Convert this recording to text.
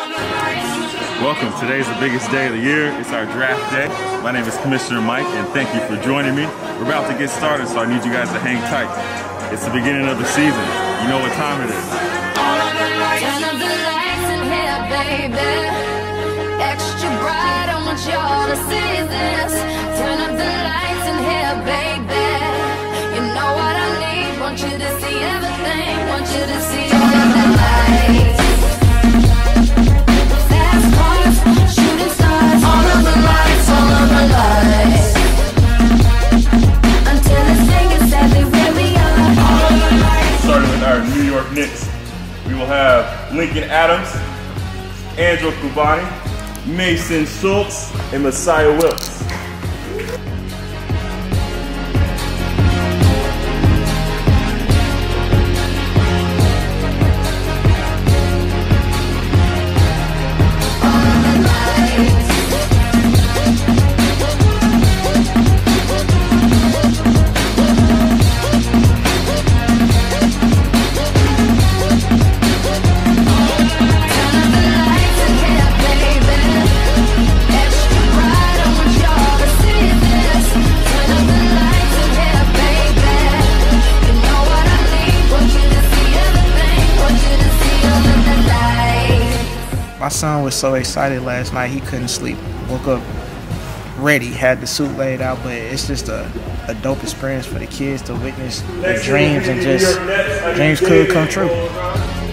Welcome. Today's the biggest day of the year. It's our draft day. My name is Commissioner Mike, and thank you for joining me. We're about to get started, so I need you guys to hang tight. It's the beginning of the season. You know what time it is. Turn up the lights in here, baby. Extra bright, I want y'all to see this. Turn up the lights in here, baby. You know what I need. Want you to see everything. Want you to see all of the lights. Fast cars, shooting stars. All of the lights, all of the lights. Until this thing is exactly where we are. All of the lights. Starting with our New York Knicks, we will have Lincoln Adams, Andrew Kubani, Mason Schultz, and Messiah Wilkes. My son was so excited last night he couldn't sleep. Woke up ready, had the suit laid out, but it's just a dope experience for the kids to witness the dreams and just dreams could come true.